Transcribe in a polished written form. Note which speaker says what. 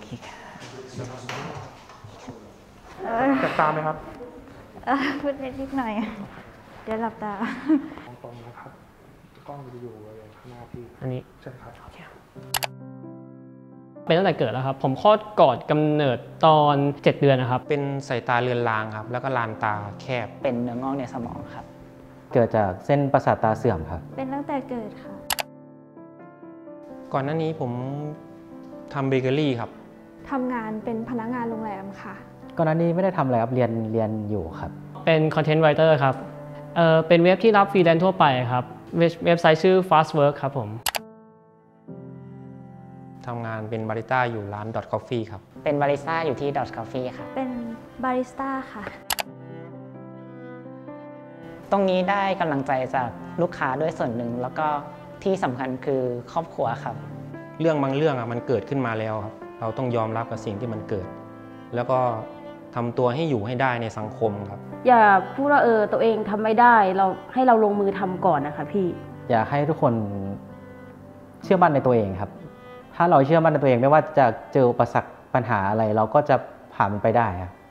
Speaker 1: เคค่ะ
Speaker 2: จับตาไหมครับ
Speaker 1: พูดนิดหน่อยเดี๋ยวหลับตาม
Speaker 2: องตรงนะครับกล้องจะอยู่บริเวณข้างหน้าพี่
Speaker 3: อันนี้
Speaker 2: ใช่ครับ
Speaker 3: เป็นตั้งแต่เกิดแล้วครับผมคลอดก่อนกำเนิดตอน7 เดือนนะครับ
Speaker 4: เป็นสายตาเลือนลางครับแล้วก็ลานตาแคบ
Speaker 1: เป็นเนื้องอกในสมองครับ
Speaker 5: เกิดจากเส้นประสาทตาเสื่อมครับ
Speaker 1: เป็นตั้งแต่เกิดค่ะ
Speaker 4: ก่อนหน้านี้ผมทำเบเกอรี่ครับ
Speaker 6: ทำงานเป็นพนักงานโรงแรมค่ะ
Speaker 5: ก่อนหน้านี้ไม่ได้ทำอะไรครับเรียนอยู่ครับ
Speaker 3: เป็นคอนเทนต์ไรเตอร์ครับเป็นเว็บที่รับฟรีแลนซ์ทั่วไปครับเว็บไซต์ชื่อ Fast Work ครับผม
Speaker 4: ทำงานเป็นบาริสต้าอยู่ร้าน Dot Coffee ครับ
Speaker 1: เป็นบาริสต้าอยู่ที่ Dot Coffee ค่ะ
Speaker 6: เป็นบาริสต้าค่ะ
Speaker 1: ตรงนี้ได้กำลังใจจากลูกค้าด้วยส่วนหนึ่งแล้วก็ที่สำคัญคือครอบครัวครับ
Speaker 4: เรื่องบางเรื่องมันเกิดขึ้นมาแล้วครับเราต้องยอมรับกับสิ่งที่มันเกิดแล้วก็ทำตัวให้อยู่ให้ได้ในสังคมครับ
Speaker 7: อย่าพูดว่าตัวเองทำไม่ได้ให้เราลงมือทำก่อนนะคะพี่
Speaker 5: อยากให้ทุกคนเชื่อมั่นในตัวเองครับถ้าเราเชื่อมั่นในตัวเองไม่ว่าจะเจออุปสรรคปัญหาอะไรเราก็จะผ่านมันไปได้ครับ